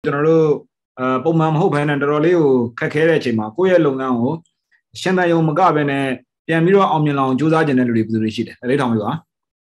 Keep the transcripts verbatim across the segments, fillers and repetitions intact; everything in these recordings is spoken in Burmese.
ကျွန်တော်တို့ပုံမှန်မဟုတ်ဘဲနဲ့တော်တော်လေးကိုခက်ခဲတဲ့အချိန်မှာကိုယ့်ရဲ့လုပ်ငန်းကိုရှင်းတန်ရုံမကဘဲနဲ့ပြန်ပြီးတော့အောင်မြင်အောင်ကြိုးစားကြတဲ့လူတွေပြည်သူတွေရှိတယ်အဲ့လေးထောင်ပြီပါ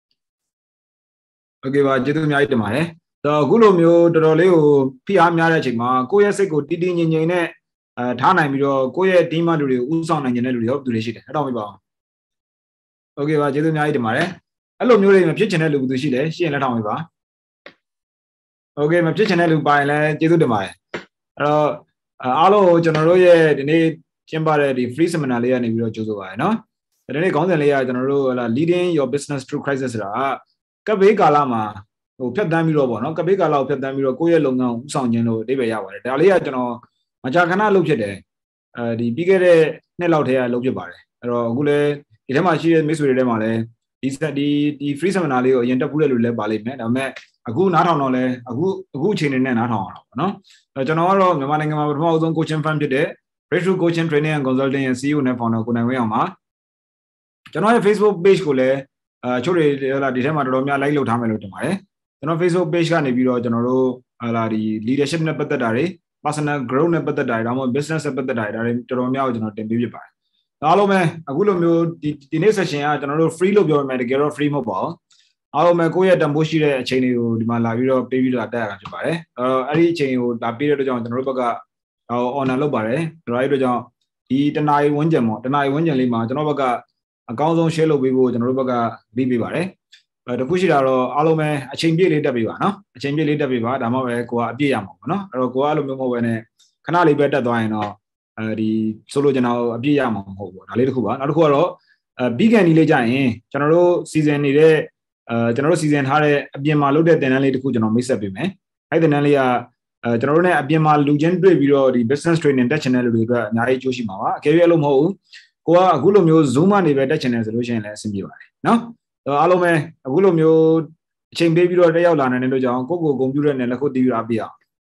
โอเคပါကျေးဇူးအများကြီးတင်ပါတယ်တော့အခုလိုမျိုးတော်တော်လေးကိုဖိအားများတဲ့အချိန်မှာကိုယ့်ရဲ့စိတ်ကိုတည်တည်ငြိမ်ငြိမ်နဲ့အဲထားနိုင်ပြီးတော့ကိုယ့်ရဲ့ team လူတွေကိုဥဆောင်နိုင်တဲ့လူတွေရောပြည်သူတွေရှိတယ်အဲ့ထောင်ပြီပါโอเคပါကျေးဇူးအများကြီးတင်ပါတယ်အဲ့လိုမျိုးတွေမဖြစ်ချင်တဲ့လူပြည်သူရှိတယ်ရှင်းလက်ထောင်ပြီပါโอเคမဖြစ်ချင်တဲ့လူပိုင်လဲကျေးဇူးတင်ပါတယ်အဲ့တော့အားလုံးကျွန်တော်တို့ရဲ့ဒီနေ့ကျင်းပတဲ့ဒီ free seminar လေးကနေပြီးတော့ကြိုးဆိုပါရနော်ဒီနေ့ခေါင်းစဉ်လေးကကျွန်တော်တို့ဟလာ leading your business through crisis ဆိုတာကပ်ဘေးကာလမှာဟိုဖြတ်တန်းပြီးတော့ပေါ့နော်ကပ်ဘေးကာလကိုဖြတ်တန်းပြီးတော့ကိုယ့်ရဲ့လုပ်ငန်းကိုဥဆောင်ခြင်းလို့အဓိပ္ပာယ်ရပါတယ်ဒါလေးကကျွန်တော်မကြာခဏလုပ်ဖြစ်တယ်အဲဒီပြီးခဲ့တဲ့နှစ်လောက်တည်းကလုပ်ဖြစ်ပါတယ်အဲ့တော့အခုလည်းဒီထဲမှာရှိတဲ့မိတ်ဆွေတွေထဲမှာလည်းဒီဒီဒီ free seminar လေးကိုအရင်တက်ဖူးတဲ့လူလည်းပါလိမ့်မယ်ဒါပေမဲ့အခုနားထောင်တော့လဲအခုအခုအချိန်နဲ့နားထောင်ရတာပေါ့နော်အဲကျွန်တော်ကတော့မြန်မာနိုင်ငံမှာပထမဆုံး coaching firm ဖြစ်တဲ့ Breakthrough Coaching Training and Consulting ရဲ့ C E O နဲ့ founder ကိုနိုင်ဝင်းအောင်ပါကျွန်တော်ရဲ့ Facebook page ကိုလည်းအဲချို့တွေဟလာဒီထဲမှာတော်တော်များ like လုပ်ထားမယ်လို့တင်ပါတယ်ကျွန်တော် Facebook page ကနေပြီးတော့ကျွန်တော်တို့ဟလာဒီ leadership နဲ့ပတ်သက်တာတွေ personal growth နဲ့ပတ်သက်တာတွေဒါမှမဟုတ် business နဲ့ပတ်သက်တာတွေဒါတွေတော်တော်များကိုကျွန်တော်တင်ပေးဖြစ်ပါတယ်အားလုံးပဲအခုလိုမျိုးဒီဒီနေ့ session ကကျွန်တော်တို့ free လို့ပြောရမယ်တကယ်တော့ free မဟုတ်ပါဘူးအားလုံးပဲကိုယ့်ရဲ့တန်ဖိုးရှိတဲ့အချိန်တွေကိုဒီမှာလာပြီးတော့ပေးပြီးတော့တက်ရတာဖြစ်ပါတယ်အဲတော့အဲ့ဒီအချိန်ကိုလာပေးတဲ့အတွက်ကြောင့်ကျွန်တော်တို့ဘက်က honor လုပ်ပါတယ်ဒါရိုက်အတွက်ကြောင့်ဒီတနာရီဝန်းကျင်ပေါ့တနာရီဝန်းကျင်လေးမှာကျွန်တော်ဘက်ကအကောင်းဆုံး share လုပ်ပေးဖို့ကျွန်တော်တို့ဘက်ကပြီးပေးပါတယ်အဲတခုရှိတာတော့အားလုံးပဲအချိန်ပြည့်လေးတက်ပေးပါနော်အချိန်ပြည့်လေးတက်ပေးပါဒါမှပဲကိုကအပြည့်ရမှာပေါ့နော်အဲ့တော့ကိုကအဲ့လိုမျိုးမဟုတ်ဘဲနဲ့ခဏလေးပဲတက်သွားရင်တော့အဲဒီဆိုလိုချင်တာအပြည့်ရမှာမဟုတ်ဘူးဒါလေးတစ်ခုပါနောက်တစ်ခုကတော့အဲ vegan ဒီလေးကြရင်ကျွန်တော်တို့ season နေတဲ့အဲကျွန်တော်တို့ season ထားတဲ့အပြင်မှာလုပ်တဲ့တင်တန်းလေးတစ်ခုကျွန်တော်မိတ်ဆက်ပေးမယ်အဲ့တင်တန်းလေးကအဲကျွန်တော်တို့ ਨੇ အပြင်မှာလူချင်းတွေ့ပြီးတော့ဒီ business training တက်ချင်တဲ့လူတွေအတွက်အများကြီးအကျိုးရှိမှာပါအကယ်၍အဲ့လိုမဟုတ်ဘူးကိုကအခုလိုမျိုး zoom ကနေပဲတက်ချင်တယ်ဆိုလို့ရှိရင်လည်းအဆင်ပြေပါတယ်နော်အားလုံးပဲအခုလိုမျိုးအချိန်ပေးပြီးတော့တက်ရောက်လာနိုင်တဲ့လို့ကြောင့်ကိုယ့်ကိုယ်ကွန်ပျူတာနဲ့လက်ခုပ်တီးပြီးအားပြအောင်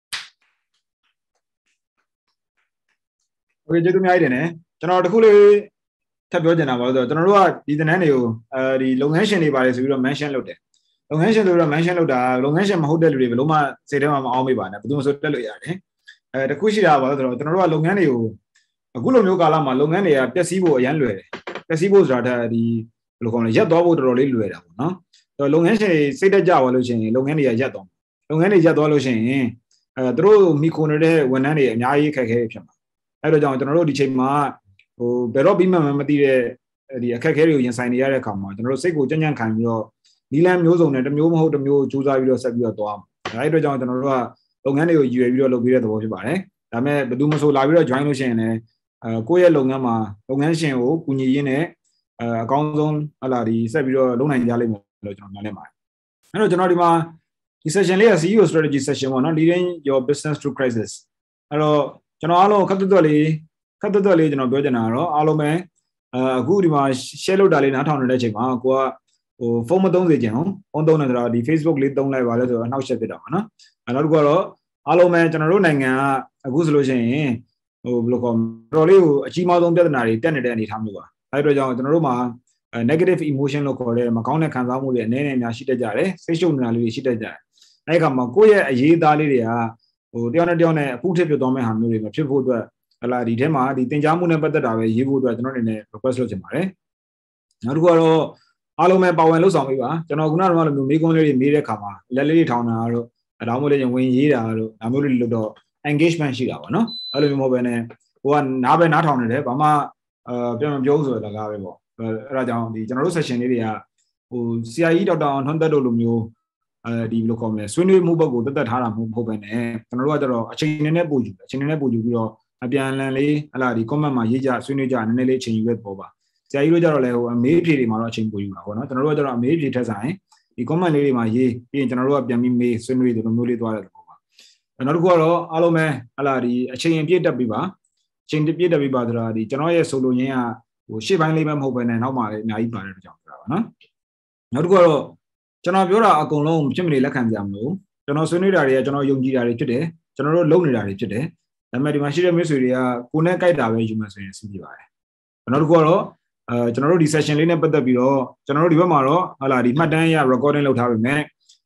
โอเคကျေးဇူးအများကြီးတင်တယ်ကျွန်တော်တခုလေးထပ်ပြောချင်တာပါဆိုတော့ကျွန်တော်တို့ကဒီသင်တန်းတွေကိုအဲဒီလုပ်ငန်းရှင်တွေပါတယ်ဆိုပြီးတော့ mention လုပ်တယ်လုပ်ငန်းရှင်ဆိုတော့ mention လုပ်တာလုပ်ငန်းရှင်မဟုတ်တဲ့လူတွေဘယ်လို့မှစိတ်ထဲမှာမအောင်မေးပါနဲ့ဘယ်သူမှဆိုတက်လို့ရတယ်အဲတခုရှိတာပါဆိုတော့ကျွန်တော်တို့ကလုပ်ငန်းတွေကိုအခုလိုမျိုးကာလမှာလုပ်ငန်းတွေကပျက်စီးဖို့အရန်လွယ်တယ်ပျက်စီးဖို့ဆိုတာဒီဘယ်လိုခေါ်လဲရက်သွားဖို့တော်တော်လေးလွယ်တာပေါ့နော်အဲလုပ်ငန်းရှင်တွေစိတ်တက်ကြသွားလို့ရှိရင်လုပ်ငန်းတွေကရက်သွားလုပ်ငန်းတွေရက်သွားလို့ရှိရင်အဲသူတို့မိခိုနေတဲ့ဝန်ထမ်းတွေအများကြီးခက်ခဲဖြစ်မှာအဲ့တော့ကြောင့်ကျွန်တော်တို့ဒီချိန်မှာဟိုဘယ်တော့ပြီးမှမသိတဲ့ဒီအခက်အခဲတွေကိုရင်ဆိုင်နေရတဲ့အခါမှာကျွန်တော်တို့စိတ်ကိုကြံ့ကြံ့ခံပြီးတော့နီလန်မျိုးစုံနဲ့တစ်မျိုးမဟုတ်တစ်မျိုးကြိုးစားပြီးတော့ဆက်ပြီးတော့သွားမှာအဲ့အတွက်ကြောင့်ကျွန်တော်တို့ကလုပ်ငန်းတွေကိုရည်ရွယ်ပြီးတော့လုပ်ပေးတဲ့သဘောဖြစ်ပါတယ်ဒါပေမဲ့ဘယ်သူမှဆိုလာပြီးတော့ join လို့ရှိရင်လည်းအဲကိုယ့်ရဲ့လုပ်ငန်းမှာလုပ်ငန်းရှင်ကိုကူညီရင်းနဲ့အဲအကောင်းဆုံးဟလာဒီဆက်ပြီးတော့လုပ်နိုင်ကြလိမ့်မယ်လို့ကျွန်တော်နားလည်ပါတယ်အဲ့တော့ကျွန်တော်ဒီမှာဒီ session လေးက C E O strategy session ပေါ့နော် leading your business through crisis အဲ့တော့ကျွန်တော်အားလုံးခက်တွတ်တွတ်လေးခက်တွတ်တွတ်လေးကျွန်တော်ပြောချင်တာကတော့အားလုံးပဲအခုဒီမှာ share လုပ်တာလေးနားထောင်နေတဲ့အချိန်မှာကိုကဟိုဖုန်းမသုံးစေချင်အောင်ဖုန်းသုံးနေတော့ဒီ Facebook လေးသုံးလိုက်ပါလဲဆိုတော့အနှောက်အယှက်ဖြစ်တာပါနော်အဲနောက်တစ်ခုကတော့အားလုံးပဲကျွန်တော်တို့နိုင်ငံကအခုဆိုလို့ရှိရင်ဟိုဘယ်လိုခေါ်တော်လေးကိုအကြီးမားဆုံးပြဿနာတွေတက်နေတဲ့အနေအထားမျိုးပါအဲဒါကြောင့်ကျွန်တော်တို့မှာ negative emotion လို့ခေါ်တဲ့မကောင်းတဲ့ခံစားမှုတွေအနေနဲ့များရှိတတ်ကြတယ်စိတ်ရှုပ်နေတာလေးတွေရှိတတ်ကြတယ်အဲဒီအခါမှာကိုယ့်ရဲ့အရေးသားလေးတွေကဟိုတယောက်နဲ့တယောက်နဲ့အဖုထစ်ပြသွားမယ့်ဟာမျိုးတွေမဖြစ်ဖို့အတွက်ဟလာဒီထဲမှာဒီသင်ကြားမှုနဲ့ပတ်သက်တာပဲရေးဖို့အတွက်ကျွန်တော်အနေနဲ့ request လုပ်ချင်ပါတယ်နောက်တစ်ခုကတော့အားလုံးပဲပါဝင်လှုပ်ဆောင်ပေးပါကျွန်တော်ခုနကလိုမျိုးမေးခွန်းလေးတွေမေးတဲ့အခါမှာလက်လေးတွေထောင်တာတို့ဒါမှမဟုတ်လည်းဝင်ရေးတာတို့ဒါမျိုးတွေလုပ်တော့ engagement ရှိတာပေါ့နော်အဲ့လိုမျိုးမဟုတ်ဘဲနဲ့ဟိုကနားပဲနားထောင်နေတယ်ဘာမှအာပြန်မပြောဘူးဆိုတော့ဒါကပဲပေါ့အဲ့ဒါကြောင့်ဒီကျွန်တော်တို့ session လေးတွေကဟို C I E ဒေါက်တာထွန်းသက်တို့လိုမျိုးအဲဒီဘယ်လိုခေါ်မလဲဆွေးနွေးမှုဘက်ကိုတက်တက်ထားတာမဟုတ်ဘဲနဲ့ကျွန်တော်တို့ကကျတော့အချိန်နည်းနည်းပို့ယူအချိန်နည်းနည်းပို့ယူပြီးတော့အပြန်အလှန်လေးဟလာဒီ comment မှာရေးကြဆွေးနွေးကြနည်းနည်းလေးအချိန်ယူပဲပေါ့ပါဆရာကြီးတို့ကြတော့လေဟိုအမေးဖြေတွေမှာတော့အချိန်ပိုယူတာပေါ့နော်ကျွန်တော်တို့ကကျတော့အမေးဖြေထက်ဆိုင်ဒီ comment လေးတွေမှာရေးပြီးရင်ကျွန်တော်တို့ကပြန်ပြီးမေးဆွေးနွေးတယ်လိုမျိုးလေးသွားတယ်ပေါ့ပါနောက်တစ်ခုကတော့အားလုံးပဲဟလာဒီအချိန်ပြည့်တက်ပြီးပါအချိန်ပြည့်တက်ပြီးပါဆိုတာဒီကျွန်တော်ရဲ့ဆိုလိုရင်းကဟိုရှေ့ပိုင်းလေးပဲမဟုတ်ဘဲနဲ့နောက်မှလည်းအများကြီးပါတယ်တဲ့ကြောင့်ပြောတာပါနော်နောက်တစ်ခုကတော့ကျွန်တော်ပြောတာအကုန်လုံးဖြစ်မနေလက်ခံကြမလို့ကျွန်တော်ဆွေးနွေးတာတွေကကျွန်တော်ယုံကြည်တာတွေဖြစ်တယ်ကျွန်တော်တို့လုပ်နေတာတွေဖြစ်တယ်ဒါပေမဲ့ဒီမှာရှိတဲ့မိတ်ဆွေတွေကကိုယ်နဲ့ကြိုက်တာပဲယူမှဆိုရင်အဆင်ပြေပါတယ်နောက်တစ်ခုကတော့အဲကျွန်တော်တို့ဒီ session လေးနဲ့ပတ်သက်ပြီးတော့ကျွန်တော်တို့ဒီဘက်မှာတော့ဟာလာဒီမှတ်တမ်းရ recording လုပ်ထားပေမဲ့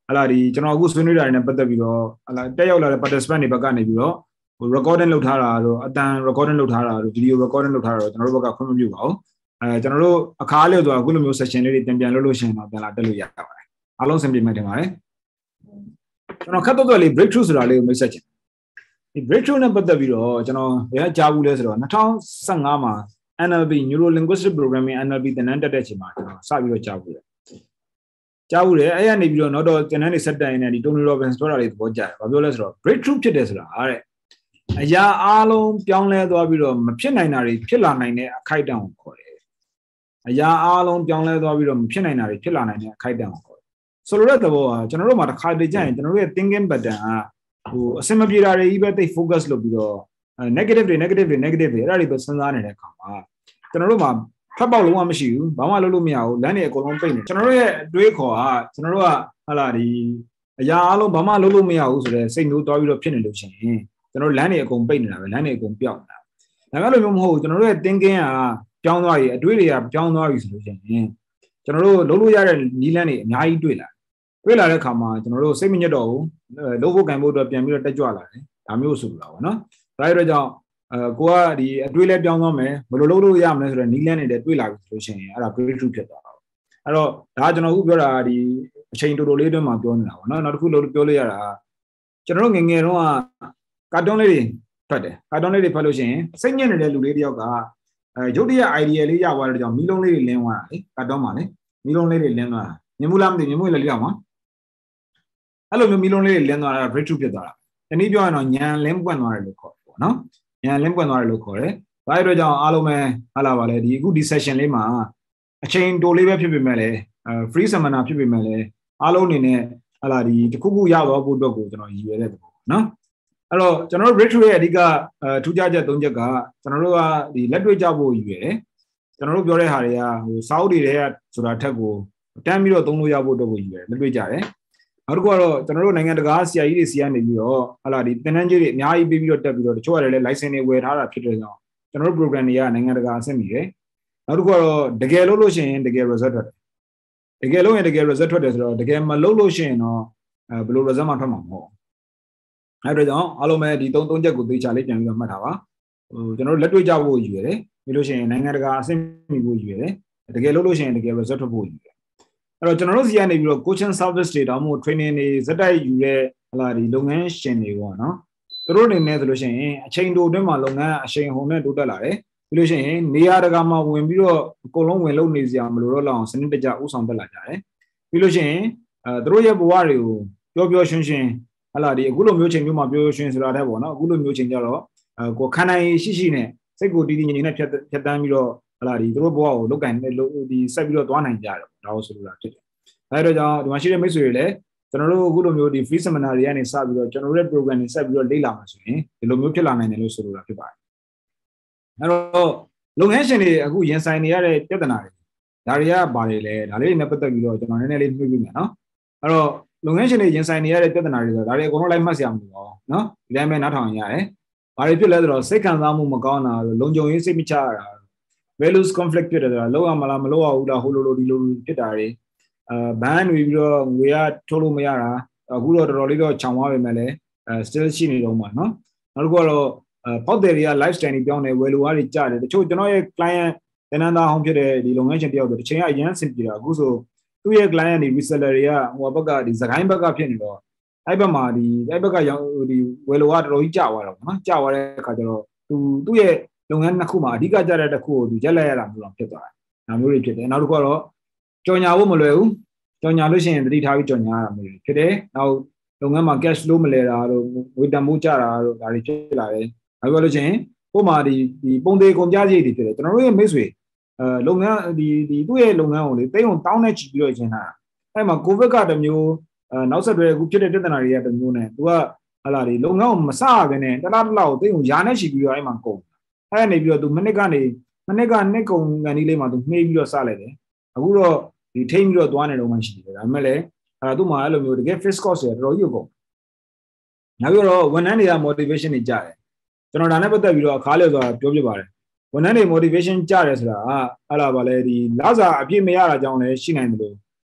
là đi cho nó cũng suy nghĩ ra này bắt đầu bilo là đây là participant này bác này bilo recording lúc thà là rồi anh recording lúc thà là rồi video recording lúc thà rồi cho nó bác không biết bảo cho nó khá là rồi cũng là session này tiền tiền lúc session nào tiền là được ya alo xem đi mà thế mà cho nó khát tôi là breakthrough rồi là mới session breakthrough này bắt đầu bilo cho nó cái giáo vụ rồi nó thằng sang mà N L P neuro linguistic programming N L P tên anh đã để chỉ mà sao bilo giáo vụ giáo vụ đấy anh này bilo nó đó tên anh set đây này đi Tony Robbins đó là đi bao giờ và bilo rồi breakthrough chết rồi à ya alo piang le đó bilo màဖြစ်နိုင်တာတွေဖြစ်လာနိုင်တဲ့အခိုက်အတန့်ကိုခေါ်တယ်အရာအားလုံးပြောင်းလဲသွားပြီးတော့မဖြစ်နိုင်တာတွေဖြစ်လာနိုင်တဲ့အခိုက်အတန့်ကိုခေါ်တယ်ဆိုလိုတဲ့သဘောကကျွန်တော်တို့မှာတစ်ခါတည်းကြာရင်ကျွန်တော်တို့ရဲ့ thinking pattern ကဟိုအစမပြေတာတွေကြီးပဲသိ focus လုပ်ပြီးတော့ negative တွေ negative တွေ negative တွေအဲ့ဒါတွေပဲစဉ်းစားနေတဲ့အခါမှာကျွန်တော်တို့မှာဖတ်ပေါက်လုံးဝမရှိဘူးဘာမှလုပ်လို့မရဘူးလမ်းတွေအကုန်လုံးပိတ်နေကျွန်တော်တို့ရဲ့အတွေးခေါ်ကကျွန်တော်တို့ကဟာလာဒီအရာအားလုံးဘာမှလုပ်လို့မရဘူးဆိုတော့စိတ်မျိုးသွားပြီးတော့ဖြစ်နေလို့ရှိရင်ကျွန်တော်လမ်းတွေအကုန်ပိတ်နေတာပဲလမ်းတွေအကုန်ပြောက်နေတာဒါမှလည်းမဟုတ်ဘူးကျွန်တော်တို့ရဲ့ thinking ကပြောင်းသွားပြီအတွေးတွေကပြောင်းသွားပြီဆိုလို့ရှိရင်ကျွန်တော်တို့လုံးလို့ရတဲ့နီးလန်းတွေအများကြီးတွေ့လာတွေ့လာတဲ့အခါမှာကျွန်တော်တို့စိတ်မညစ်တော့ဘူးလုံးဖို့ကံဖို့အတွက်ပြန်ပြီးတော့တက်ကြွလာတယ်ဒါမျိုးဆိုလိုတာပေါ့နော်ဒါရတော့ကြောင့်အဲကိုကဒီအတွေးလဲပြောင်းသွားမယ်ဘယ်လိုလုပ်လို့ရမလဲဆိုတော့နီးလန်းတွေတွေ့လာပြီဆိုလို့ရှိရင်အဲ့ဒါ breakthrough ဖြစ်သွားတာအဲ့တော့ဒါကျွန်တော်အခုပြောတာဒီအချိန်တော်တော်လေးအတွင်းမှာပြောနေတာပေါ့နော်နောက်တစ်ခုလို့ပြောလို့ရတာကျွန်တော်တို့ငငယ်တုန်းကကာတွန်းလေးတွေဖတ်တယ်ကာတွန်းလေးတွေဖတ်လို့ရှိရင်စိတ်ညစ်နေတဲ့လူလေးတယောက်ကအဲရုပ်တရက် idea လေးရသွားတဲ့ကြောင့်မီးလုံးလေးတွေလင်းသွားတာလေကာတွန်းမှာလေမီးလုံးလေးတွေလင်းသွားတာမြင်မှုလားမသိမြင်မှုလည်းလေးအောင်ပါအဲ့လိုမျိုးမီးလုံးလေးတွေလင်းသွားတာ breakthrough ဖြစ်သွားတာတနည်းပြောရင်တော့ညံလင်းပွင့်သွားတယ်လို့ခေါ်တယ်ပေါ့နော်ညံလင်းပွင့်သွားတယ်လို့ခေါ်တယ်ဒါရတော့ကြောင့်အားလုံးပဲဟာလာပါလေဒီအခုဒီ session လေးမှာအချိန်တိုလေးပဲဖြစ်ပေမဲ့လေ free seminar ဖြစ်ပေမဲ့လေအားလုံးအနေနဲ့ဟာလာဒီတခုခုရသွားဖို့အတွက်ကိုကျွန်တော်ရည်ရွယ်တဲ့ပေါ့နော်အဲ့တော့ကျွန်တော်တို့ breakthrough ရဲ့အဓိကထူးခြားချက်၃ချက်ကကျွန်တော်တို့ကဒီလက်တွေ့ကြဖို့ရည်ရွယ်တယ်ကျွန်တော်တို့ပြောတဲ့ဟာတွေကဟိုစာအုပ်တွေတွေကဆိုတာထက်ကိုတန်းပြီးတော့သုံးလို့ရဖို့အတွက်ကိုရည်ရွယ်လက်တွေ့ကြတယ်နောက်တစ်ခုကတော့ကျွန်တော်တို့နိုင်ငံတကာဆရာကြီးတွေစီကနေပြီးတော့ဟာလာဒီသင်တန်းကြီးတွေအများကြီးပေးပြီးတော့တက်ပြီးတော့တချို့ရတယ်လဲ license တွေဝယ်ထားတာဖြစ်တဲ့ကြောင့်ကျွန်တော်တို့ program တွေကနိုင်ငံတကာအဆင့်မီတယ်နောက်တစ်ခုကတော့တကယ်လို့လို့ရှိရင်တကယ် result ထွက်တယ်တကယ်လို့ရင်တကယ် result ထွက်တယ်ဆိုတော့တကယ်မလုပ်လို့ရှိရင်တော့အဲဘယ်လို result မှထွက်မှာမဟုတ်အဲ့ဒါကြောင့်အားလုံးပဲဒီသုံးသုံးချက်ကိုသိချလေးပြန်ပြီးတော့မှတ်ထားပါဟိုကျွန်တော်တို့လက်တွေ့ကြဖို့ရည်ရွယ်တယ်ပြီးလို့ရှိရင်နိုင်ငံတကာအဆင့်မီဖို့ရည်ရွယ်တယ်တကယ်လို့လို့ရှိရင်တကယ် result ထွက်ဖို့ရည်ရွယ်တယ်အဲ့တော့ကျွန်တော်တို့စီကနေပြီးတော့ coaching service တွေတောင်းမို့ training တွေဇက်တိုက်ယူရဲဟလာဒီလုပ်ငန်းရှင်တွေပေါ့နော်သူတို့အနေနဲ့ဆိုလို့ရှိရင်အချိန်တိုအတွင်းမှာလုပ်ငန်းအချိန်ဟုန်နဲ့တိုးတက်လာတယ်ပြီးလို့ရှိရင်နေရာတကာမှာဝင်ပြီးတော့အကုန်လုံးဝင်လုပ်နေစရာမလိုတော့လောက်အောင်စနစ်တကျဥဆောင်တက်လာကြတယ်ပြီးလို့ရှိရင်အဲသူတို့ရဲ့ဘဝတွေကိုပျော်ပျော်ရွှင်ရွှင်ဟလာဒီအခုလိုမျိုးချိန်မျိုးမှာပျော်ပျော်ရွှင်ဆိုတာတဲ့ပေါ့နော်အခုလိုမျိုးချိန်ကြတော့အဲကိုခန္ဓာရည်ရှိရှိနဲ့စိတ်ကိုတည်တည်ငြိမ်ငြိမ်နဲ့ဖြတ်ဖြတ်တန်းပြီးတော့ဟလာဒီသူတို့ဘဝကိုလုတ်ကန်ဒီဆက်ပြီးတော့သွားနိုင်ကြတယ်ဒါကိုဆိုလိုတာဖြစ်တယ်အဲဒါကြောင့်ဒီမှာရှိတဲ့မိတ်ဆွေတွေလည်းကျွန်တော်တို့အခုလိုမျိုးဒီ free seminar တွေကနေစပြီးတော့ကျွန်တော်တို့ရဲ့ program တွေဆက်ပြီးတော့လေ့လာမှာဆိုရင်ဒီလိုမျိုးဖြစ်လာနိုင်တယ်လို့ဆိုလိုတာဖြစ်ပါတယ်အဲတော့လုပ်ငန်းရှင်တွေအခုရင်ဆိုင်နေရတဲ့ပြဿနာတွေဒါတွေကဘာတွေလဲဒါလေးတွေနဲ့ပတ်သက်ပြီးတော့ကျွန်တော်နည်းနည်းလေးနှွှေးပြမယ်နော်အဲတော့လုပ်ငန်းရှင်တွေရင်ဆိုင်နေရတဲ့ပြဿနာတွေဆိုဒါတွေအကုန်လုံးလိုက်မှတ်စရာမလိုပါဘူးနော်ဒီတိုင်းပဲနားထောင်ရတယ်ဘာတွေဖြစ်လဲဆိုတော့စိတ်ခံစားမှုမကောင်းတာလုံခြုံရေးစိတ်မချရတာ values conflict ဖြစ်တယ်ဆိုတာလောက်ရမလားမလောက်ရဘူးလားဟိုလိုလိုဒီလိုဖြစ်တာတွေအဲဘန်းတွေပြီးတော့ငွေရထုတ်လို့မရတာအခုတော့တော်တော်လေးတော့ခြောင်သွားပြီမဲ့လည်းအဲ still ရှိနေတော့မှာနော်နောက်တစ်ခုကတော့ပေါက်တယ်တွေက lifestyle တွေပြောင်းနေဝယ်လိုအားတွေကျတယ်တချို့ကျွန်တော်ရဲ့ client တန်းတန်းအောင်ဖြစ်တဲ့ဒီလုပ်ငန်းရှင်တယောက်ဆိုတစ်ချိန်ကအရင်ဆင်ပြေတာအခုဆိုသူ့ရဲ့ client တွေ reseller တွေကဟိုဘက်ကဒီစကိုင်းဘက်ကဖြစ်နေတော့အဲ့ဘက်မှာဒီအဲ့ဘက်ကရောဒီဝယ်လိုအားတော်တော်ကြီးကျသွားတော့နော်ကျသွားတဲ့အခါကျတော့သူသူ့ရဲ့လုပ်ငန်းနှစ်ခုမှာအဓိကကျတဲ့တစ်ခုကိုသူရက်လက်ရတာမျိုးတော့ဖြစ်သွားတယ်ဒါမျိုးတွေဖြစ်တယ်နောက်တစ်ခုကတော့ကြော်ညာဖို့မလွယ်ဘူးကြော်ညာလို့ရှိရင်တတိထားပြီးကြော်ညာရတာမျိုးဖြစ်တယ်နောက်လုပ်ငန်းမှာ cash flow မလဲတာတို့ငွေတန်ဖိုးကျတာတို့ဒါတွေဖြစ်လာတယ်နောက်ပြောလို့ရှိရင်ပုံမှာဒီဒီပုံသေးကုန်ကြစရိတ်တွေဖြစ်တယ်ကျွန်တော်တို့ရဲ့မိတ်ဆွေအဲလုပ်ငန်းဒီဒီသူ့ရဲ့လုပ်ငန်းကိုလေတိတ်အောင်တောင်းနေချီပြီးတော့ရှင်းတာအဲ့မှာ covid ကတမျိုးအဲနောက်ဆက်တွဲအခုဖြစ်တဲ့ပြဿနာတွေကတမျိုးနဲ့သူကဟာလာဒီလုပ်ငန်းကိုမစရဘဲနဲ့တလားတလားကိုတိတ်အောင်ယာနဲ့ချီပြီးတော့အဲ့မှာကုန်အဲ့နေပြီးတော့သူမိနစ်ကနေမိနစ်ကနှစ်ကုန်ကန်ဒီလေးမှာသူနှေးပြီးတော့စလိုက်တယ်အခုတော့ဒီထိမ့်ပြီးတော့သွားနေတော့မှရှိတယ်ဒါပေမဲ့လည်းအဲသူ့မှာအဲ့လိုမျိုးတကယ် fixed cost တွေတော်တော်ကြီးကုန်နောက်ပြီးတော့ဝန်ထမ်းတွေက motivation တွေကြတယ်ကျွန်တော်ဒါနဲ့ပတ်သက်ပြီးတော့အခါလဲဆိုတာပြောပြပါတယ်ဝန်ထမ်းတွေ motivation ကြတယ်ဆိုတာဟာအဲ့လာပါလေဒီလစာအပြည့်မရတာကြောင့်လည်းရှိနိုင်တယ်လို့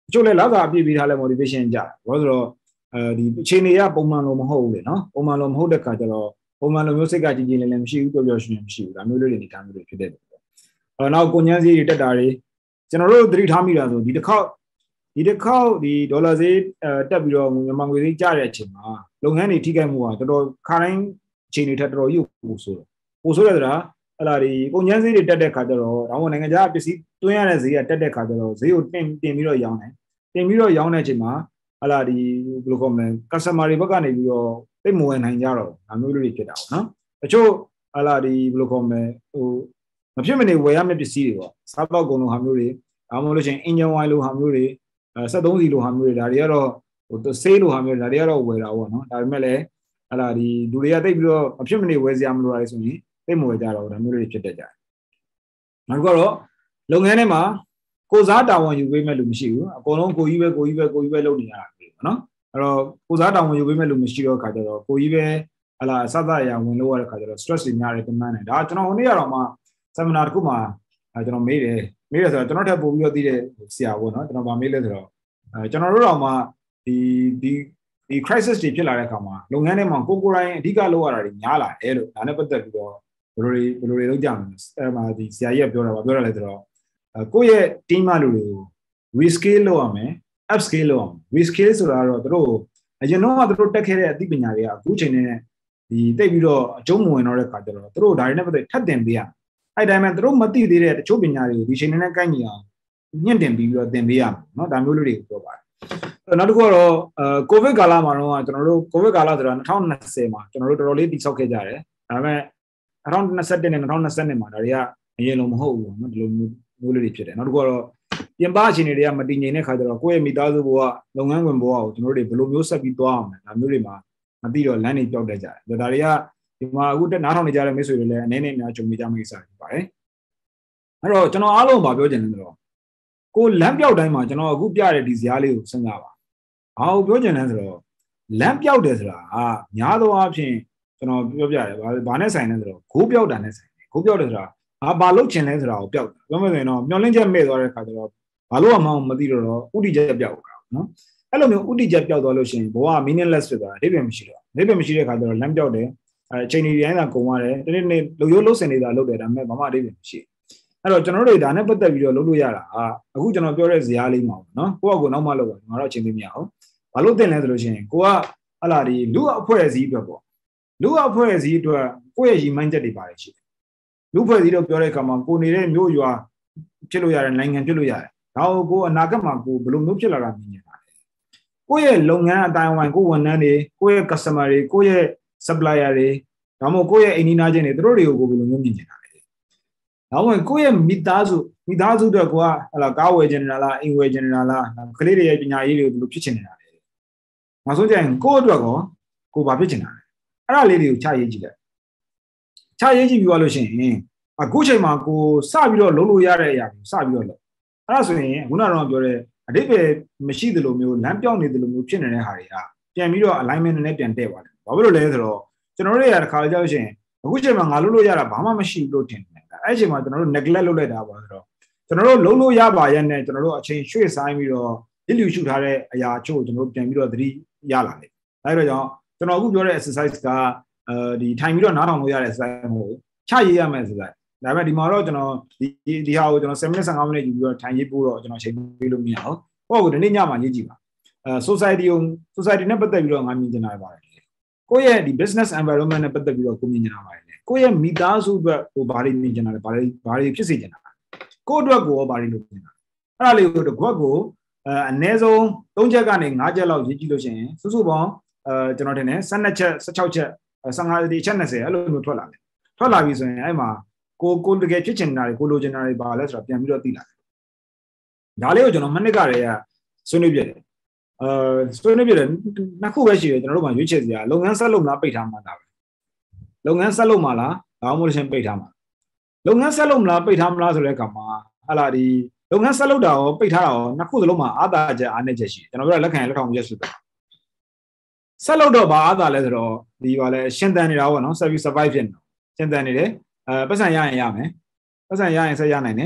ချို့လဲလောက်သာအပြည့်ပြီးထားလဲ motivation ကြဘာလို့ဆိုတော့အဲဒီအခြေအနေကပုံမှန်လို့မဟုတ်ဘူးလေနော်ပုံမှန်လို့မဟုတ်တဲ့ခါကျတော့ပုံမှန်လိုမျိုးစိတ်ကကြည်ကြည်လည်လည်မရှိဘူးပျော်ပျော်ရွှင်ရွှင်မရှိဘူးဒါမျိုးလေးတွေနေတာမျိုးတွေဖြစ်တဲ့အဲနောက်ကိုညန်းစည်းတွေတက်တာတွေကျွန်တော်တို့သတိထားမိတာဆိုဒီတစ်ခေါက်ဒီတစ်ခေါက်ဒီဒေါ်လာဈေးတက်ပြီးတော့မြန်မာငွေဈေးကျတဲ့အချိန်မှာလုပ်ငန်းတွေထိခိုက်မှုကတော်တော်ခါတိုင်းအခြေအနေထက်တော်တော်ရုပ်ပိုဆိုးပိုဆိုးရတာအဲ့ဒါဒီကိုညန်းစည်းတွေတက်တဲ့ခါကျတော့ဒါမှမဟုတ်နိုင်ငံခြားပစ္စည်းတွင်းရတဲ့ဈေးကတက်တဲ့ခါကျတော့ဈေးကိုတင်တင်ပြီးတော့ရောင်းတယ်တင်ပြီးတော့ရောင်းတဲ့အချိန်မှာဟလာဒီဘယ်လိုခေါ်မလဲ customer တွေဘက်ကနေပြီးတော့သိမဝင်နိုင်ကြတော့ဒါမျိုးလေးတွေဖြစ်တာပေါ့နော်တချို့ဟလာဒီဘယ်လိုခေါ်မလဲဟိုမဖြစ်မနေဝယ်ရမယ့်ပစ္စည်းတွေပေါ့စားပေါက်ကုန်လိုဟာမျိုးတွေဒါမှမဟုတ်လို့ရှိရင် engine oil လိုဟာမျိုးတွေအဲစက်သုံးစီလိုဟာမျိုးတွေဒါတွေကတော့ဟိုဆေးလိုဟာမျိုးတွေဒါတွေကတော့ဝယ်တာပေါ့နော်ဒါပေမဲ့လည်းဟလာဒီလူတွေကသိပြီးတော့မဖြစ်မနေဝယ်စရာမလိုတာလေဆိုရင်သိမဝယ်ကြတော့ဒါမျိုးတွေဖြစ်တတ်ကြတယ်နောက်ကတော့လုပ်ငန်းထဲမှာကိုစားတာဝန်ယူပေးမဲ့လူမရှိဘူးအကုန်လုံးကိုကြီးပဲကိုကြီးပဲကိုကြီးပဲလုပ်နေရတာပဲနော်အဲ့တော့ကိုစားတာဝန်ယူပေးမဲ့လူမရှိတော့ခါကြတော့ကိုကြီးပဲဟလာစသရဝင်လို့ရတဲ့ခါကြတော့ stress တွေများတယ်တမန်တယ်ဒါကျွန်တော်ဟိုနေ့ကတော့မှ seminar တစ်ခုမှာကျွန်တော်မေးတယ်မေးတယ်ဆိုတော့ကျွန်တော်ထပ်ပို့ပြီးတော့သိတဲ့ဆရာပေါ့နော်ကျွန်တော်ဗာမေးလဲဆိုတော့အဲကျွန်တော်တို့တော့မှဒီဒီဒီ crisis တွေဖြစ်လာတဲ့အခါမှာလုပ်ငန်းထဲမှာကိုကိုယ်တိုင်အဓိကလုပ်ရတာတွေများလာတယ်လို့ဒါနဲ့ပတ်သက်ပြီးတော့ဘယ်လိုတွေဘယ်လိုတွေလုပ်ကြမလဲအဲမှာဒီဆရာကြီးကပြောတာပါပြောတာလဲဆိုတော့ကိုယ့်ရဲ့ team မလူတွေကို rescale လုပ်ရမယ် upscale လုပ်ရမယ် rescale ဆိုတာတော့တို့အရင်တော့ကတို့တက်ခဲ့တဲ့အသိပညာတွေကအခုချိန်နဲ့ဒီတိတ်ပြီးတော့အကျုံးမဝင်တော့တဲ့ခါကျတော့တို့ဒါတွေနဲ့ပတ်သက်ထပ်တင်ပေးရအဲ့တိုင်းမှာတို့မသိသေးတဲ့တချို့ပညာတွေကိုဒီချိန်နဲ့ကိုက်ညီအောင်ညှင့်တင်ပြီးပြီးတော့သင်ပေးရမယ်เนาะဒါမျိုးလေးတွေပြောပါတယ်နောက်တစ်ခုကတော့အဲကိုဗစ်ကာလမှာတော့ကျွန်တော်တို့ကိုဗစ်ကာလဆိုတာ၂၀၂၀မှာကျွန်တော်တို့တော်တော်လေးတိဆောက်ခဲ့ကြတယ်ဒါပေမဲ့၂၀၂၁နဲ့၂၀၂၂မှာဒါတွေကအရင်လိုမဟုတ်ဘူးเนาะဒီလိုမျိုးလေးတွေဖြစ်တယ်နောက်တစ်ခုကတော့ပြင်ပအခြေအနေတွေကမတည်ငြိမ်တဲ့ခါကျတော့ကိုယ့်ရဲ့မိသားစုဘဝလုပ်ငန်းဝင်ဘဝကိုကျွန်တော်တို့တွေဘယ်လိုမျိုးဆက်ပြီးသွားအောင်လဲဒါမျိုးတွေမှာမသိတော့လမ်းတွေပြောက်တတ်ကြတယ်ဒါတွေကဒီမှာအခုတက်နားထောင်နေကြတဲ့မိတ်ဆွေတွေလည်းအနေနဲ့များကြုံနေကြမိစားဖြစ်ပါတယ်အဲ့တော့ကျွန်တော်အားလုံးပါပြောချင်တယ်ဆိုတော့ကိုလမ်းပြောက်တိုင်းမှာကျွန်တော်အခုပြတဲ့ဒီဇာတ်လေးကိုစဉ်းစားပါဘာလို့ပြောချင်လဲဆိုတော့လမ်းပြောက်တယ်ဆိုတာဟာများသောအားဖြင့်ကျွန်တော်ပြောပြတယ်ဘာနဲ့ဆိုင်လဲဆိုတော့ဂိုးပြောက်တာနဲ့ဆိုင်တယ်ဂိုးပြောက်တယ်ဆိုတာဟာဘာလို့ချင်လဲဆိုတာကိုပြောက်တယ်ပြောမှဆိုရင်တော့မျောလင်းချက်မဲ့သွားတဲ့ခါကျတော့ဘာလို့အမှမသိတော့တော့ဥတီချက်ပြောက်တာနော်အဲ့လိုမျိုးဥတီချက်ပြောက်သွားလို့ရှိရင်ဘဝ meaningless ဖြစ်သွားတယ်အဓိပ္ပာယ်မရှိတော့အဓိပ္ပာယ်မရှိတဲ့ခါကျတော့လမ်းပြောက်တယ်အဲချိန်ကြီးတိုင်းသာကုန်ရတယ်တနေ့နေ့လူရိုးလုံးစင်နေတာလုပ်တယ်ဒါပေမဲ့ဘာမှအဓိပ္ပာယ်မရှိအဲ့တော့ကျွန်တော်တို့ဒါနဲ့ပတ်သက်ပြီးတော့လုပ်လို့ရတာဟာအခုကျွန်တော်ပြောတဲ့ဇာတ်လေးမှာပေါ့နော်ကိုယ့်အကူနောက်မှလုပ်ပါငါတော့အချိန်သိမရအောင်ဘာလို့တင်လဲဆိုလို့ရှိရင်ကိုကဟလာဒီလူအဖွဲ့အစည်းအတွက်ပေါ့လူအဖွဲ့အစည်းအတွက်ကိုယ့်ရဲ့ရည်မှန်းချက်တွေပါတယ်ရှိတယ်လူအဖွဲ့အစည်းတော့ပြောတဲ့အခါမှာကိုနေတဲ့မြို့ရွာဖြစ်လို့ရတယ်နိုင်ငံဖြစ်လို့ရတယ်ဒါကိုကိုအနာဂတ်မှာကိုဘယ်လိုမျိုးဖြစ်လာတာမြင်နေတာလဲကိုယ့်ရဲ့လုပ်ငန်းအတိုင်းအဝိုင်းကိုဝန်ထမ်းတွေကိုယ့်ရဲ့ customer တွေကိုယ့်ရဲ့ supplier တွေဒါမှမဟုတ်ကိုယ့်ရဲ့အိမ်နီးနားချင်းတွေတို့တွေကိုကိုဘယ်လိုမျိုးမြင်နေတာလဲဒါမှမဟုတ်ကိုယ့်ရဲ့မိသားစုမိသားစုအတွက်ကိုကဟလာကားဝယ်ခြင်းလားအိမ်ဝယ်ခြင်းလားကလေးတွေရဲ့ပညာရေးတွေကိုဘယ်လိုဖြစ်ချင်နေတာလဲနောက်ဆုံးကျရင်ကိုယ့်အတွက်ကောကိုဘာဖြစ်ချင်တာလဲအဲ့ဒါလေးတွေကိုချရေးကြည့်လိုက်ချရေးကြည့်ပြီးသွားလို့ရှိရင်အခုချိန်မှာကိုစပြီးတော့လုံးလို့ရတဲ့အရာကိုစပြီးတော့လုပ်အဲ့ဒါဆိုရင်ခုနကတော့ပြောတဲ့အဓိပ္ပာယ်မရှိသလိုမျိုးလမ်းပြောင်းနေသလိုမျိုးဖြစ်နေတဲ့ဟာတွေကပြန်ပြီးတော့ alignment နဲ့ပြန်တည့်သွားတယ်ဘာဖြစ်လို့လဲဆိုတော့ကျွန်တော်တို့ရတဲ့ခါကြောက်ရှင်အခုချိန်မှာငါလုံးလို့ရတာဘာမှမရှိဘူးလို့ထင်တယ်အဲ့ချိန်မှာကျွန်တော်တို့ neglect လုပ်လိုက်တာပါဆိုတော့ကျွန်တော်တို့လုံးလို့ရပါရဲ့နဲ့ကျွန်တော်တို့အချိန်ရွှေ့ဆိုင်ပြီးတော့လစ်လျူရှုထားတဲ့အရာအချို့ကျွန်တော်တို့ပြန်ပြီးတော့သတိရလာတယ်အဲ့ဒါကြောင့်ကျွန်တော်အခုပြောတဲ့ exercise ကအဲဒီထိုင်ပြီးတော့နားထောင်လို့ရတဲ့ exercise မဟုတ်ချရေးရမယ့် exercise ဒါပေမဲ့ဒီမှာတော့ကျွန်တော်ဒီဒီဟာကိုကျွန်တော်10မိနစ်15မိနစ်ယူပြီးတော့ထိုင်ရေးပို့တော့ကျွန်တော်ချိန်ပေးလို့မရအောင်ဟောကိုဒီနေ့ညမှာရေးကြည့်ပါအဲ society ကို society နဲ့ပတ်သက်ပြီးတော့ငါမြင်ချင်တာပါတယ်ကိုယ့်ရဲ့ဒီ business environment နဲ့ပတ်သက်ပြီးတော့ကိုမြင်ချင်တာပါတယ်ကိုယ့်ရဲ့မိသားစုအတွက်ကိုဘာတွေမြင်ချင်တာလဲဘာတွေဘာတွေဖြစ်စေချင်တာလဲကိုယ့်အတွက်ကိုဘာတွေလုပ်ချင်တာအဲ့ဒါလေးကိုတစ်ခွက်ကိုအဲအနည်းဆုံးသုံးချက်ကနေငါးချက်လောက်ရေးကြည့်လို့ရှိရင်စုစုပေါင်းအဲကျွန်တော်ထင်တယ်၁၂ချက်၁၆ချက်၁၅ဒီချက်၂၀အဲ့လိုမျိုးထွက်လာတယ်ထွက်လာပြီဆိုရင်အဲ့မှာကိုကိုတကယ်ဖြစ်ချင်တာတွေကိုလိုချင်တာတွေပါလဲဆိုတာပြန်ပြီးတော့သိလာတယ်ဒါလေးကိုကျွန်တော်မနစ်ကတည်းကဆွေးနွေးပြတယ်အဲဆွေးနွေးပြတယ်နှစ်ခုပဲရှိတယ်ကျွန်တော်တို့ကရွေးချယ်စရာလုပ်ငန်းဆက်လုပ်မလားပိတ်ထားမှတာပဲလုပ်ငန်းဆက်လုပ်မလားဒါမှမဟုတ်ရှင်ပိတ်ထားမှာလုပ်ငန်းဆက်လုပ်မလားပိတ်ထားမလားဆိုတဲ့အခါမှာဟာလာဒီလုပ်ငန်းဆက်လုပ်တာရောပိတ်ထားတာရောနှစ်ခုစလုံးမှာအာသာချက်အားနည်းချက်ရှိတယ်ကျွန်တော်တို့ကလက်ခံရလက်ထောင်ချက်ရှိတယ်ဆက်လုပ်တော့ဘာအာသာလဲဆိုတော့ဒီပါလဲရှင်းတန်နေတာပေါ့နော် service survive ဖြစ်နေရှင်းတန်နေတယ်အဲပတ်စံရရင်ရမယ်ပတ်စံရရင်ဆက်ရနိုင်တယ်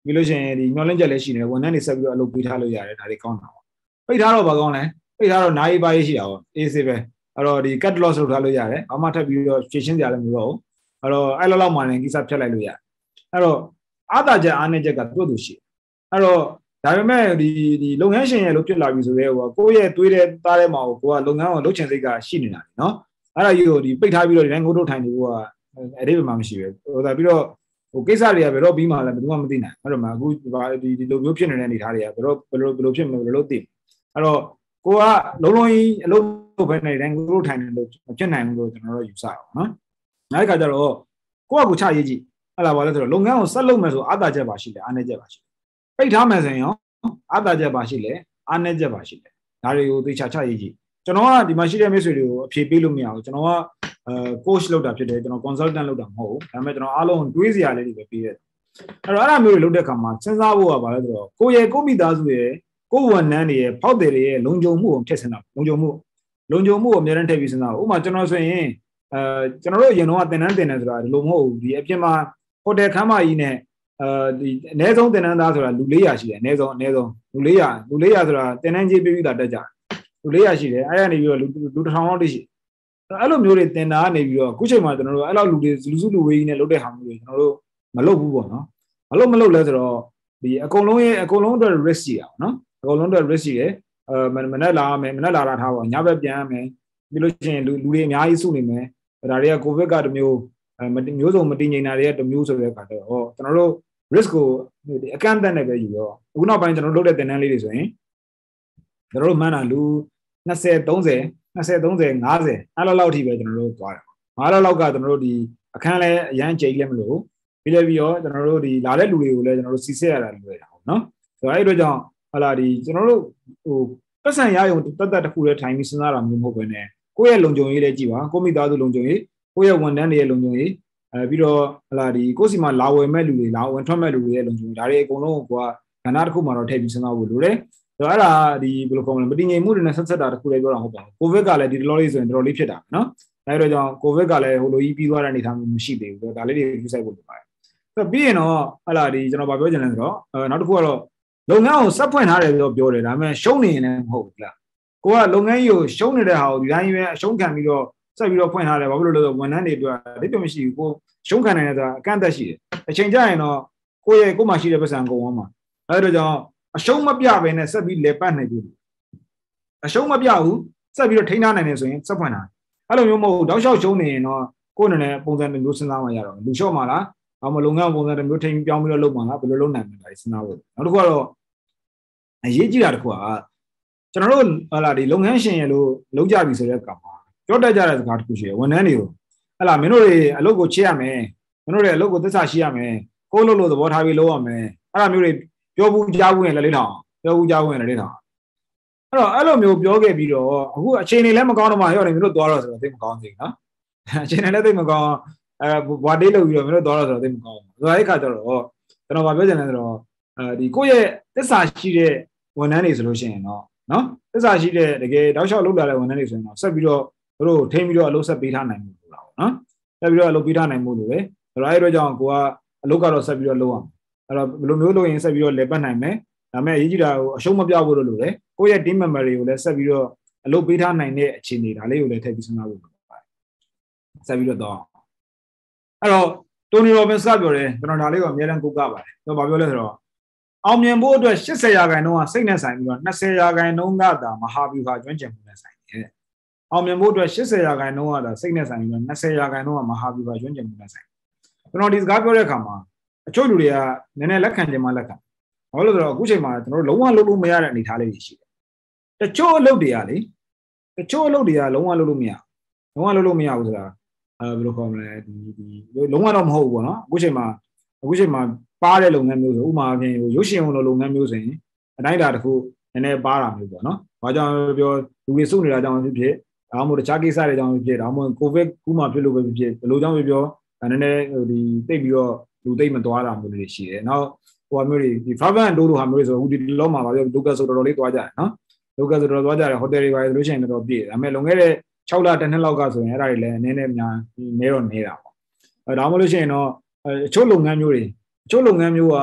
ပြီးလို့ရှိရင်ဒီမျောလင့်ချက်လည်းရှိနေဝန်ထမ်းတွေဆက်ပြီးတော့အလုပ်ပေးထားလို့ရတယ်ဒါတွေကောင်းတာပေါ့ပိတ်ထားတော့ဘာကောင်းလဲပိတ်ထားတော့နိုင်ပါရေးရှိတာပေါ့အေးစေးပဲအဲ့တော့ဒီ cut loss လုပ်ထားလို့ရတယ်ဘာမှထပ်ပြီးတော့ဖြည့်ရှင်းကြရလည်းမလို့ဘူးအဲ့တော့အဲ့လောက်လောက်မှလည်းကိစ္စဖြတ်လိုက်လို့ရတယ်အဲ့တော့အာသာချက်အားနည်းချက်ကသူ့သူရှိအဲ့တော့ဒါပေမဲ့ဒီဒီလုပ်ငန်းရှင်ရဲ့လို့ဖြစ်လာပြီဆိုတော့ကိုယ့်ရဲ့သွေးတဲ့သားထဲမှာကိုကလုပ်ငန်းကိုလုပ်ချင်စိတ်ကရှိနေတာနော်အဲ့ဒါကြီးကိုဒီပိတ်ထားပြီးတော့ဒီတိုင်းငုတ်ထုတ်ထိုင်နေဖို့ကအရေးမှမရှိပဲဟိုဒါပြီးတော့ဟိုကိစ္စတွေကဘယ်တော့ပြီးမှလည်းဘယ်သူမှမသိနိုင်အဲ့တော့မှအခုဒီဒီလိုမျိုးဖြစ်နေတဲ့အနေအထားတွေကဘယ်တော့ဘယ်လိုဘယ်လိုဖြစ်မလဲဘယ်လိုသိအဲ့တော့ကိုကလုံးလုံးကြီးအလုပ်လုပ်ပဲနေတိုင်းငုတ်ထုတ်ထိုင်နေလို့မဖြစ်နိုင်ဘူးလို့ကျွန်တော်တို့ယူဆအောင်နော်နောက်တစ်ခါကျတော့ကိုကကိုချရေးကြည့်အဲ့ဒါဘာလဲဆိုတော့လုပ်ငန်းကိုဆက်လုပ်မယ်ဆိုအာသာချက်ပါရှိတယ်အားနည်းချက်ပါရှိတယ်ပိတ်ထားမယ်ဆိုရင်ရောအာသာချက်ပါရှိလေအားနည်းချက်ပါရှိတယ်ဒါတွေကိုသိချာချရေးကြည့်ကျွန်တော်ကဒီမှာရှိတဲ့မိတ်ဆွေတွေကိုအဖြေပေးလို့မရဘူးကျွန်တော်ကအဲ coach လုပ်တာဖြစ်တယ်ကျွန်တော် consultant လုပ်တာမဟုတ်ဘူးဒါပေမဲ့ကျွန်တော်အားလုံးတွေးစရာလေးတွေပဲပေးရတယ်အဲ့တော့အဲ့ဒါမျိုးတွေလုပ်တဲ့အခါမှာစဉ်းစားဖို့ကဘာလဲဆိုတော့ကိုယ့်ရဲ့ကိုယ့်မိသားစုရဲ့ကိုယ့်ဝန်ထမ်းတွေရဲ့ဖောက်တယ်တွေရဲ့လုံခြုံမှုကိုထည့်စင်တာလုံခြုံမှုလုံခြုံမှုကိုအများအားထည့်ပြီးစဉ်းစားဥပမာကျွန်တော်ဆိုရင်အဲကျွန်တော်တို့ရင်တော့တင်တန်းတင်တယ်ဆိုတာဒီလိုမဟုတ်ဘူးဒီအပြင်မှာဟိုတယ်ခန်းမကြီးနဲ့အဲဒီအနည်းဆုံးတင်တန်းသားဆိုတာလူ၄ရာရှိတယ်အနည်းဆုံးအနည်းဆုံးလူ၄ရာလူ၄ရာဆိုတာတင်တန်းကြီးပြီးပြီးတာတက်ကြလူ၄ရာရှိတယ်အဲ့ဒါနေပြီးတော့လူလူတစ်ထောင်လောက်တိရှိအဲ့လိုမျိုးတွေတင်တာကနေပြီးတော့အခုချိန်မှာကျွန်တော်တို့အဲ့လိုလူတွေလူစုလူဝေးကြီးနဲ့လုပ်တဲ့ဟာမျိုးတွေကျွန်တော်တို့မလုပ်ဘူးပေါ့နော်မလုပ်မလုပ်လဲဆိုတော့ဒီအကုန်လုံးရဲ့အကုန်လုံးအတွက် risk ရှိတာပေါ့နော်အကုန်လုံးအတွက် risk ရှိတယ်အဲမနေ့လာမယ်မနေ့လာလာထားပါညဘက်ပြန်ရမယ်ပြီးလို့ရှိရင်လူတွေအများကြီးစုနေမယ်ဒါတွေကကိုဗစ်ကတမျိုးမျိုးစုံမတည်ငြိမ်တာတွေကတမျိုးဆိုတဲ့အခါကျတော့ဟောကျွန်တော်တို့ risk ကိုအကန့်အသတ်နဲ့ပဲယူတော့အခုနောက်ပိုင်းကျွန်တော်တို့လုပ်တဲ့တင်တန်းလေးတွေဆိုရင်ကျွန်တော်တို့မှန်းတာလူ၂၀ ၃၀ ၂၀ ၃၀ ၅၀အဲ့လိုလောက်ထိပဲကျွန်တော်တို့သွားတယ်ငါးလောက်လောက်ကကျွန်တော်တို့ဒီအခန်းလဲအရန်ကြိတ်လဲမလို့ပြီးလည်းပြီးတော့ကျွန်တော်တို့ဒီလာတဲ့လူတွေကိုလည်းကျွန်တော်တို့စီဆက်ရတာလွယ်တာပေါ့နော်ဆိုတော့အဲ့တို့ကြောင့်ဟလာဒီကျွန်တော်တို့ဟိုပတ်စံရရုံတတ်တတ်တစ်ခုလည်းထိုင်ပြီးစဉ်းစားတာမျိုးမဟုတ်ဘဲနဲ့ကိုယ့်ရဲ့လုံခြုံရေးလည်းကြည့်ပါကိုမိသားစုလုံခြုံရေးကိုယ့်ရဲ့ဝန်ထမ်းတွေရဲ့လုံခြုံရေးအဲပြီးတော့ဟလာဒီကိုယ့်စီမှာလာဝယ်မဲ့လူတွေလာဝင်ထွက်မဲ့လူတွေရဲ့လုံခြုံရေးဒါတွေအကုန်လုံးကိုကကဏ္ဍတစ်ခုမှာတော့ထည့်ပြီးစဉ်းစားဖို့လိုတယ်ဆိုတော့အဲ့ဒါဒီဘယ်လိုခေါ်မလဲမတည်ငြိမ်မှုတွေနဲ့ဆက်ဆက်တာတစ်ခုလည်းပြောတာဟုတ်ပါဘူးကိုဗစ်ကလည်းဒီလိုလေးဆိုရင်တော်တော်လေးဖြစ်တာနော်အဲဒါကြောင့်ကိုဗစ်ကလည်းဟိုလိုကြီးပြီးသွားတဲ့အနေအထားမျိုးမရှိသေးဘူးဒါလေးတွေယူဆိုင်ဖို့လိုပါတယ်ဆိုတော့ပြီးရင်တော့ဟလာဒီကျွန်တော်ဗာပြောချင်တယ်ဆိုတော့အဲနောက်တစ်ခုကတော့လုပ်ငန်းကိုစက်ဖွင့်ထားတယ်ပြောပြောတယ်ဒါပေမဲ့ရှုံးနေရင်လည်းမဟုတ်ဘူးလားကိုကလုပ်ငန်းကြီးကိုရှုံးနေတဲ့ဟာကိုဒီတိုင်းပဲအရှုံးခံပြီးတော့ဆက်ပြီးတော့ဖွင့်ထားတယ်ဘာဖြစ်လို့လဲဆိုတော့ဝန်ထမ်းတွေအတွက်အတိတ်မရှိဘူးကိုရှုံးခံနိုင်တဲ့ဆိုတာအကန့်အသတ်ရှိတယ်အချိန်ကျရင်တော့ကိုယ့်ရဲ့ကိုယ်မှာရှိတဲ့ပတ်စံကုန်အောင်မှာအဲဒါကြောင့်အရှုံးမပြဘဲနဲ့ဆက်ပြီးလေပတ်နိုင်ပြီအရှုံးမပြဘူးဆက်ပြီးတော့ထိန်းထားနိုင်တယ်ဆိုရင်စက်ဖွင့်တာအဲ့လိုမျိုးမဟုတ်တောက်လျှောက်ရှုံးနေရင်တော့ကိုယ်အနေနဲ့ပုံစံမျိုးစဉ်းစားမှရတော့လူလျှော့မှာလားဘာမှလုပ်ငန်းပုံစံမျိုးထိန်းပြောင်းပြီးတော့လုပ်မှာလားဘယ်လိုလုပ်နိုင်မလဲစဉ်းစားဖို့နောက်တစ်ခုကတော့အရေးကြီးတာတစ်ခုကကျွန်တော်တို့ဟလာဒီလုပ်ငန်းရှင်ရလို့လုပ်ကြပြီဆိုတဲ့ကောင်မှာကြောတက်ကြတဲ့စကားတစ်ခုရှိတယ်ဝန်ထမ်းတွေကိုဟလာမင်းတို့တွေအလုပ်ကိုချစ်ရမယ်မင်းတို့တွေအလုပ်ကိုသစ္စာရှိရမယ်ကိုယ်လုပ်လို့သဘောထားပြီးလုပ်ရမယ်အဲ့ဒါမျိုးတွေပြောဘူးကြားဘူးရင်လည်းလေးထောင်ပြောဘူးကြားဘူးရင်လည်းလေးထောင်အဲ့တော့အဲ့လိုမျိုးပြောခဲ့ပြီးတော့အခုအချိန်တွေလည်းမကောင်းတော့မှဟောတယ်မင်းတို့သွားတော့ဆိုတော့သိမကောင်းသေးဘူးနော်အချိန်တွေလည်းသိမကောင်းအဲဘွားတေးလုပ်ပြီးတော့မင်းတို့သွားတော့ဆိုတော့သိမကောင်းဘူးဒါအဲ့ခါကျတော့ကျွန်တော်ဗာပြောချင်တယ်ဆိုတော့အဲဒီကိုယ့်ရဲ့သစ္စာရှိတဲ့ဝန်ထမ်းတွေဆိုလို့ရှိရင်တော့နော်သစ္စာရှိတဲ့တကယ်တောက်လျှောက်လုပ်လာတဲ့ဝန်ထမ်းတွေဆိုရင်တော့ဆက်ပြီးတော့တို့ထိန်းပြီးတော့အလုပ်ဆက်ပေးထားနိုင်မှုလို့လားပေါ့နော်ဆက်ပြီးတော့အလုပ်ပေးထားနိုင်မှုလို့ပဲဒါအဲ့တော့ကြောင့်ကိုကအလုပ်ကတော့ဆက်ပြီးတော့လုပ်အောင်အဲ့တော့ဘယ်လိုမျိုးလုပ်ရင်ဆက်ပြီးတော့လေပတ်နိုင်မယ်ဒါပေမဲ့အရေးကြီးတာကိုအရှုံးမပြဖို့လို့လို့လေကိုယ့်ရဲ့ team member တွေကိုလည်းဆက်ပြီးတော့အလုပ်ပေးထားနိုင်တဲ့အခြေအနေဒါလေးကိုလည်းထည့်ပြီးစဉ်းစားဖို့လိုပါတယ်ဆက်ပြီးတော့တော့အဲ့တော့တိုနီရောဘင်စ်ကပြောတယ်ကျွန်တော်ဒါလေးကိုအများအားကိုးကားပါတယ်ကျွန်တော်ဗာပြောလဲဆိုတော့အောင်မြင်ဖို့အတွက်၈၀ရာခိုင်နှုန်းကစိတ်နဲ့ဆိုင်ပြီးတော့၂၀ရာခိုင်နှုန်းကသာမဟာဗျူဟာကျွမ်းကျင်မှုနဲ့ဆိုင်တယ်အောင်မြင်ဖို့အတွက်၈၀ရာခိုင်နှုန်းကသာစိတ်နဲ့ဆိုင်ပြီးတော့၂၀ရာခိုင်နှုန်းကမဟာဗျူဟာကျွမ်းကျင်မှုနဲ့ဆိုင်ကျွန်တော်ဒီစကားပြောတဲ့အခါမှာအချို့လူတွေကနည်းနည်းလက်ခံကြမှာလက်ခံဘာလို့လဲဆိုတော့အခုချိန်မှာကျွန်တော်တို့လုံးဝလုပ်လို့မရတဲ့အနေအထားလေးရှိတယ်တချို့အလုပ်တွေကလေတချို့အလုပ်တွေကလုံးဝလုပ်လို့မရလုံးဝလုပ်လို့မရဘူးဆိုတာအဲဘယ်လိုခေါ်မလဲဒီဒီလုံးဝတော့မဟုတ်ဘူးပေါ့နော်အခုချိန်မှာအခုချိန်မှာပါတဲ့လုပ်ငန်းမျိုးဆိုဥပမာအပြင်ရုပ်ရှင်ဝင်လုပ်ငန်းမျိုးဆိုရင်အတိုင်းအတာတစ်ခုနည်းနည်းပါတာမျိုးပေါ့နော်။ဘာကြောင့်ပြောလူတွေစုနေတာကြောင့်ဖြစ်ဖြစ်ဒါမှမဟုတ်တခြားကိစ္စတွေကြောင့်ဖြစ်ဖြစ်ဒါမှမဟုတ်ကိုဗစ်ကူးမှဖြစ်လို့ပဲဖြစ်ဖြစ်ဘယ်လိုကြောင့်ပြောပြောနည်းနည်းဒီတိတ်ပြီးတော့လူတိတ်မသွားတာမျိုးတွေရှိတယ်။နောက်ဟိုဟာမျိုးတွေဒီ travel and tour လိုဟာမျိုးတွေဆိုအခုဒီလောမှာပါပြော local ဆိုတော်တော်လေးသွားကြတယ်နော်။ local ဆိုတော်တော်သွားကြတယ် hotel တွေပါဆိုလို့ရှိရင်တော့ပြည့်ဒါပေမဲ့လွန်ခဲ့တဲ့၆လတစ်နှစ်လောက်ကဆိုရင်အဲ့ဒါတွေလည်းနည်းနည်းများနေတော့နေတာပေါ့။အဲဒါမှမဟုတ်လို့ရှိရင်တော့အချို့လုပ်ငန်းမျိုးတွေအချို့လုပ်ငန်းမျိုးက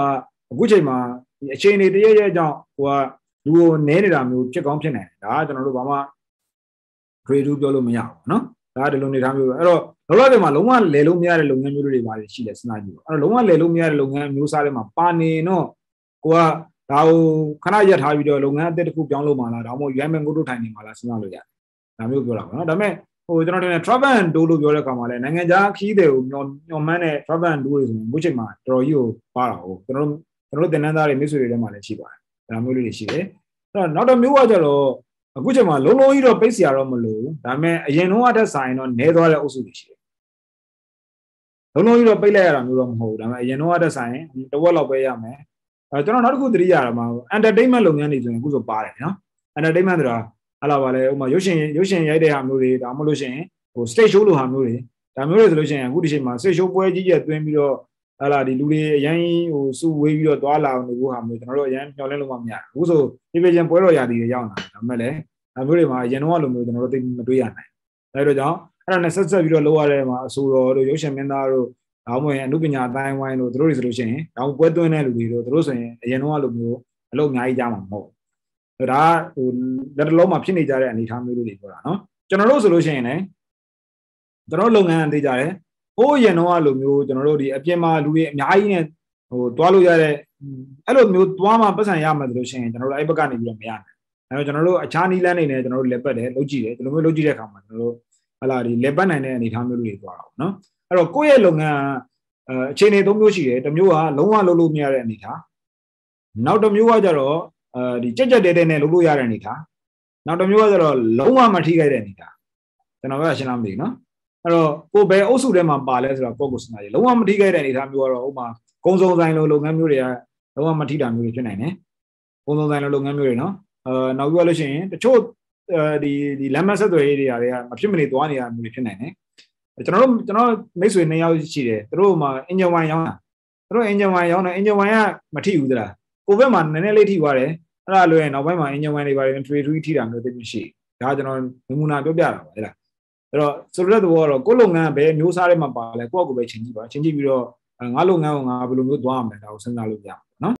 အခုချိန်မှာအချိန်တွေတရရဲ့အကြောင်းဟိုကလူကိုနဲနေတာမျိုးဖြစ်ကောင်းဖြစ်နေတယ်ဒါကကျွန်တော်တို့ဘာမှ grade 2ပြောလို့မရဘူးเนาะဒါကဒီလိုနေထားမျိုးအဲ့တော့လောလောဆယ်မှာလုံးဝလဲလို့မရတဲ့လုပ်ငန်းမျိုးတွေပါရှိတယ်စဉ်းစားကြည့်ပါအဲ့တော့လုံးဝလဲလို့မရတဲ့လုပ်ငန်းမျိုးစားတွေမှာပါနေတော့ကိုကဒါကိုခဏရက်ထားပြီးတော့လုပ်ငန်းအသစ်တစ်ခုပြောင်းလို့မှလားဒါမှမဟုတ် U M ကိုတို့ထိုင်နေမှလားစဉ်းစားလို့ရတယ်ဒါမျိုးပြောတာပေါ့နော်ဒါပေမဲ့ဟိုကျွန်တော်တင် travel and tour လို့ပြောတဲ့အခါမှာလည်းနိုင်ငံခြားခီးတွေကိုညောညော်မှန်းတဲ့ travel and tour တွေဆိုရင်အခုချိန်မှာတော်တော်ကြီးကိုပါတာဟုတ်ကျွန်တော်တို့ကျွန်တော်တို့တင်နန်းသားတွေမိတ်ဆွေတွေထဲမှာလည်းရှိပါတယ်ဒါမျိုးလေးတွေရှိတယ်အဲ့တော့နောက်တစ်မျိုးကကျတော့အခုချိန်မှာလုံးလုံးကြီးတော့ပိတ်စရာတော့မလိုဘူးဒါပေမဲ့အရင်တော့အထက်ဆိုင်တော့နဲသွားတဲ့အုပ်စုတွေရှိတယ်လုံးလုံးကြီးတော့ပိတ်လိုက်ရတာမျိုးတော့မဟုတ်ဘူးဒါပေမဲ့အရင်တော့အထက်ဆိုင်တဝက်လောက်ပဲရမယ်အဲကျွန်တော်နောက်တစ်ခုသတိရတာမှာ entertainment လုပ်ငန်းတွေဆိုရင်အခုဆိုပါတယ်နော် entertainment ဆိုတာအဲ့လိုပါလေဥပမာရုပ်ရှင်ရုပ်ရှင်ရိုက်တဲ့ဟာမျိုးတွေဒါမှမဟုတ်လို့ရှိရင်ဟို stage show လိုဟာမျိုးတွေဒါမျိုးတွေဆိုလို့ရှိရင်အခုဒီချိန်မှာ stage show ပွဲကြီးကြီးသွင်းပြီးတော့ဟလာဒီလူတွေအရင်ဟိုစုဝေးပြီးတော့သွားလာနေဖို့ဟာမျိုးကျွန်တော်တို့အရင်မျှော်လင့်လို့မမရဘူးအခုဆိုဒီပေကျန်ပွဲတော်ရာသီတွေရောက်လာဒါပေမဲ့လည်းဒါမျိုးတွေမှာအရင်တော့လိုမျိုးကျွန်တော်တို့သိမတွေ့ရနိုင်အဲဒါကြောင့်အဲ့ဒါနဲ့ဆက်ဆက်ပြီးတော့လောက်ရတဲ့မှာအဆိုတော်တို့ရုပ်ရှင်မင်းသားတို့ဒါမှမဟုတ်အနုပညာအတိုင်းဝိုင်းတို့တို့တွေဆိုလို့ရှိရင်ဒါပွဲသွင်းတဲ့လူတွေတို့တို့ဆိုရင်အရင်တော့လိုမျိုးအလုပ်အများကြီးကြားမှာမဟုတ်ဘူးဒါဟိုလက်တလုံးမှာဖြစ်နေကြတဲ့အနေအထားမျိုးတွေပြောတာနော်ကျွန်တော်တို့ဆိုလို့ရှိရင်လည်းကျွန်တော်လုပ်ငန်းအသေးကြတယ်ဟိုးရင်တော့လိုမျိုးကျွန်တော်တို့ဒီအပြင်မှာလူတွေအများကြီးနဲ့ဟိုတွားလို့ရတဲ့အဲ့လိုမျိုးတွားမှပတ်စံရမှာဆိုလို့ရှိရင်ကျွန်တော်တို့အဲ့ဘက်ကနေပြီးတော့မရနိုင်အဲတော့ကျွန်တော်တို့အခြားနီးလန်းနေနဲ့ကျွန်တော်တို့လက်ပတ်တယ်လုပ်ကြည့်တယ်ဒီလိုမျိုးလုပ်ကြည့်တဲ့အခါမှာကျွန်တော်တို့ဟလာဒီလက်ပတ်နိုင်တဲ့အနေအထားမျိုးတွေတွားတာပေါ့နော်အဲ့တော့ကိုယ့်ရဲ့လုပ်ငန်းအအခြေအနေသုံးမျိုးရှိတယ်တစ်မျိုးကလုံးဝလုပ်လို့မရတဲ့အနေအထားနောက်တစ်မျိုးကကြတော့အဲဒီကြက်ကြက်တဲတဲနဲ့လုပ်လို့ရတဲ့အနေထားနောက်တစ်မျိုးကကြတော့လုံးဝမထိခိုက်တဲ့အနေထားကျွန်တော်ကရှင်းလားမသိဘူးနော်အဲ့တော့ကိုဘယ်အုပ်စုထဲမှာပါလဲဆိုတော့ကိုကိုစနာကြီးလုံးဝမထိခိုက်တဲ့အနေထားမျိုးကတော့ဥပမာကုံစုံဆိုင်လိုလုပ်ငန်းမျိုးတွေကလုံးဝမထိတာမျိုးတွေဖြစ်နိုင်တယ်ကုံစုံဆိုင်လိုလုပ်ငန်းမျိုးတွေနော်အဲနောက်ပြီးတော့လို့ရှိရင်တချို့ဒီဒီလမ်းမဆက်သွယ်ရေးတွေကမဖြစ်မနေသွားနေရမျိုးတွေဖြစ်နိုင်တယ်ကျွန်တော်တို့ကျွန်တော်မိတ်ဆွေနှစ်ယောက်ရှိတယ်သူတို့မှာအင်ဂျင်ဝိုင်းရောင်းတာသူတို့အင်ဂျင်ဝိုင်းရောင်းတယ်အင်ဂျင်ဝိုင်းကမထိဘူးသလားကိုဘက်မှာနည်းနည်းလေးထိသွားတယ်အဲ့ဒါလွယ်ရင်နောက်ပိုင်းမှာအင်ဂျင်ဝိုင်းတွေပါတယ်ထရီထရီထိတာမျိုးသိမရှိဒါကျွန်တော်နမူနာပြောပြတာပါဟဲ့လားအဲ့တော့ဆိုတဲ့သဘောကတော့ကိုလုပ်ငန်းဘယ်မျိုးစားထဲမှာပါလဲကိုယ့်အကူပဲချင်းကြည့်ပါချင်းကြည့်ပြီးတော့ငါလုပ်ငန်းကိုငါဘယ်လိုမျိုးသွားရမလဲဒါကိုစဉ်းစားလို့ရ